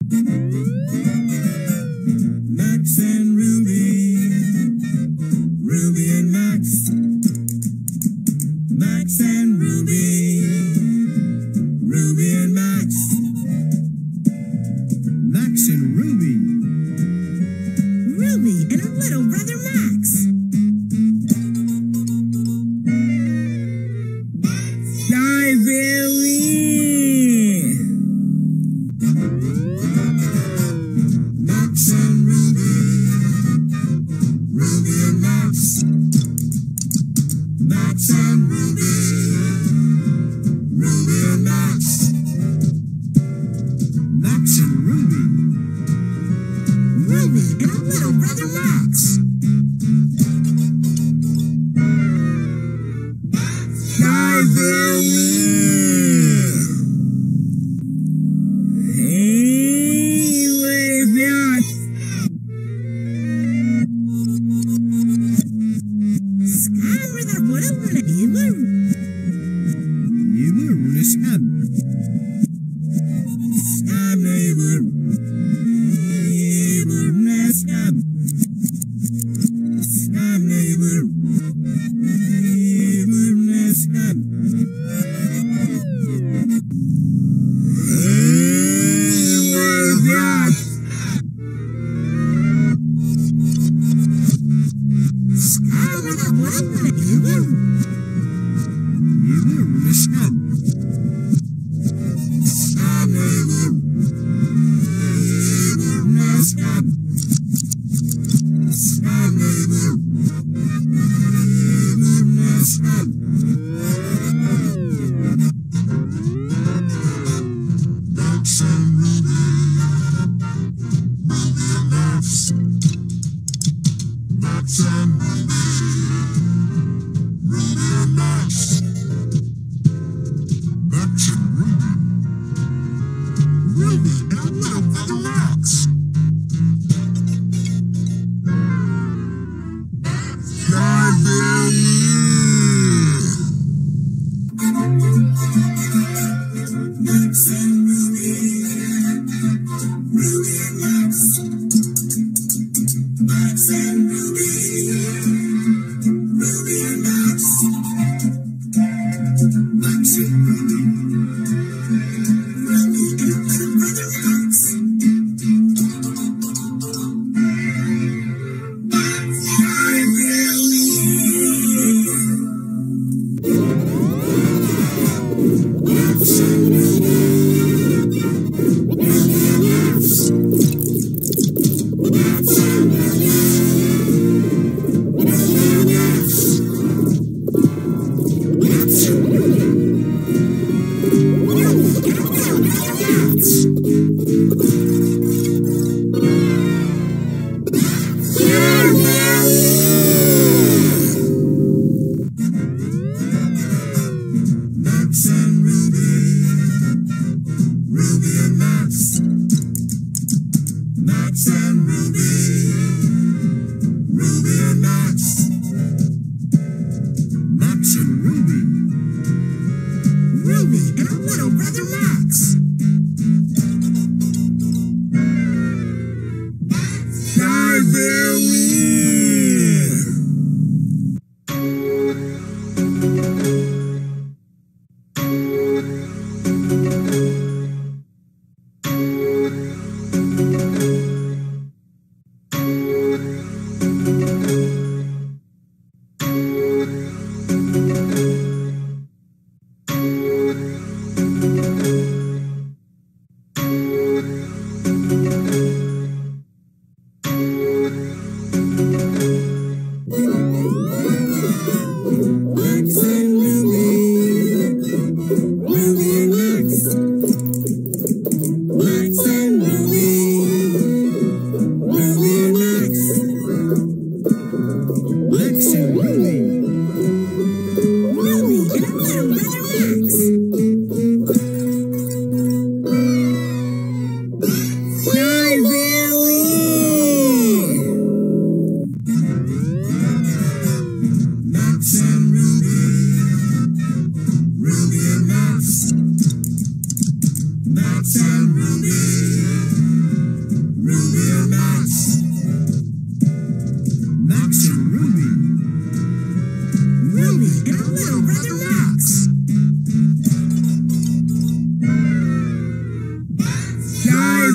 Max and Ruby, Ruby and Max, Max and Ruby, Ruby and Max, Max and Ruby, Ruby and her little brother Max. Max and Ruby, Ruby and Max, Max and Ruby, Ruby and Max, Max and Ruby, Ruby and her little brother Max.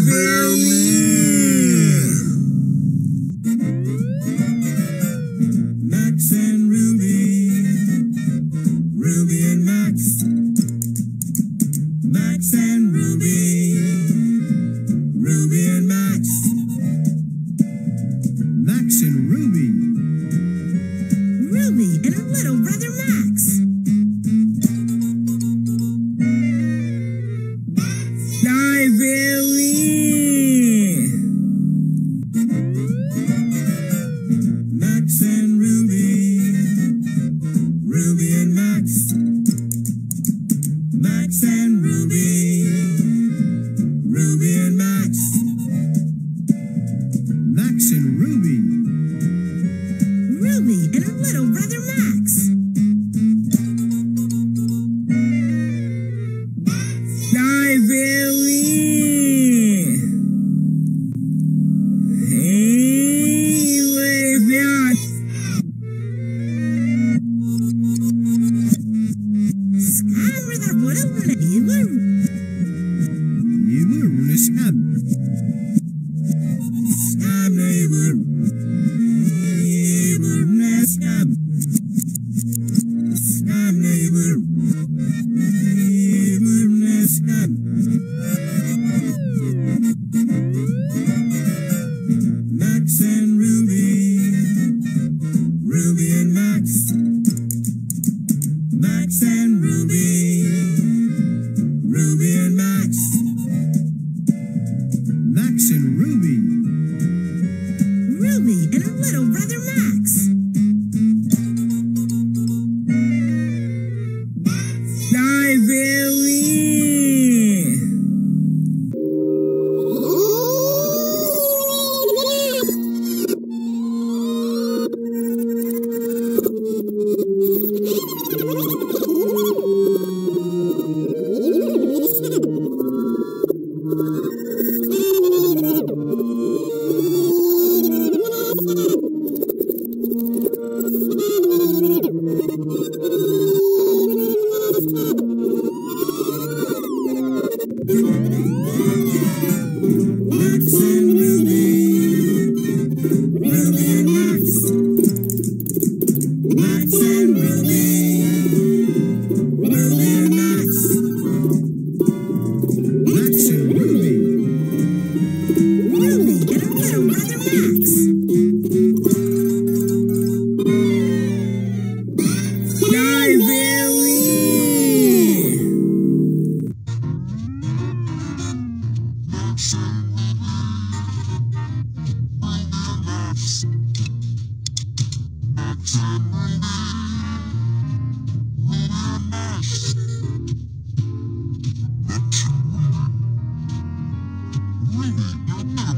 Max and Ruby, Ruby and Max, Max and Ruby, Ruby and Max, Max and Ruby, Ruby and her little brother Max. Die, Billy! Max and Ruby, Ruby and Max, Max and Ruby, Ruby and Max, Max and Ruby, Ruby and her little brother Max. Die, Billy! Hey, wave out! Skam med der både Iver skam. Skam Iver skam. Skam Iver skam. Max and Ruby, Ruby and Max, Max and Ruby, Ruby and Max, Max and Ruby, Ruby and her little brother Max. Die, Billy! Max and Ruby, Ruby and Max, Max and Ruby, Ruby and Max, Max and Ruby, Ruby and her little brother Max. Die, Billy! Ruby and Max.